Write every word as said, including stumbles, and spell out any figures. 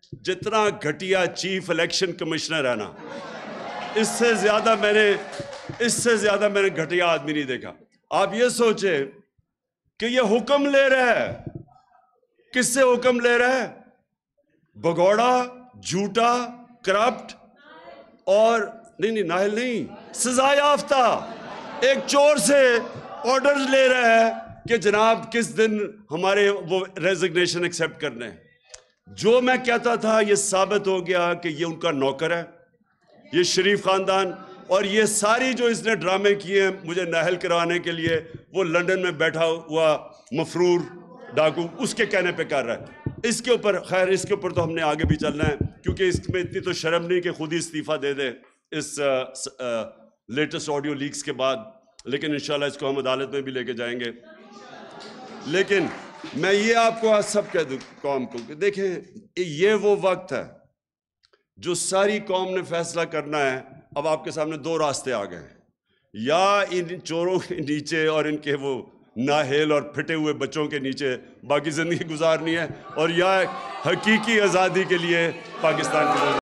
جتنا گھٹیا chief election commissioner ہے نا، اس سے زیادہ میں نے اس سے زیادہ میں نے گھٹیا آدمی نہیں دیکھا. آپ یہ سوچیں کہ یہ حکم لے رہا ہے، کس سے حکم لے رہا ہے؟ بگوڑا، جھوٹا، کرپٹ اور نہیں نہیں نااہل نہیں، سزا یافتہ ایک چور سے آرڈرز لے رہا ہے کہ جناب کس دن ہمارے وہ ریزگنیشن ایکسیپٹ کرنے ہیں. جو میں کہتا تھا یہ ثابت ہو گیا کہ یہ ان کا نوکر ہے، یہ شریف خاندان. اور یہ ساری جو اس نے ڈرامے کیے ہیں مجھے نااہل کرانے کے لیے، وہ لنڈن میں بیٹھا ہوا مفرور ڈاکو اس کے کہنے پہ کر رہا ہے. اس کے اوپر خیر اس کے اوپر تو ہم نے آگے بھی چلنا ہے، کیونکہ اس میں اتنی تو شرم نہیں کہ خود ہی استعفیٰ دے دے اس لیٹسٹ آڈیو لیکس کے بعد. لیکن انشاءاللہ اس کو ہم عدالت میں بھی لے کے جائیں گے. لیکن میں یہ آپ کو آج سب کہہ دوں قوم کو کہ دیکھیں یہ وہ وقت ہے جو ساری قوم نے فیصلہ کرنا ہے. اب آپ کے سامنے دو راستے آ گئے ہیں، یا ان چوروں کے نیچے اور ان کے وہ نااہل اور پھٹے ہوئے بچوں کے نیچے باقی زندگی گزارنی ہے، اور یا حقیقی آزادی کے لیے پاکستان کی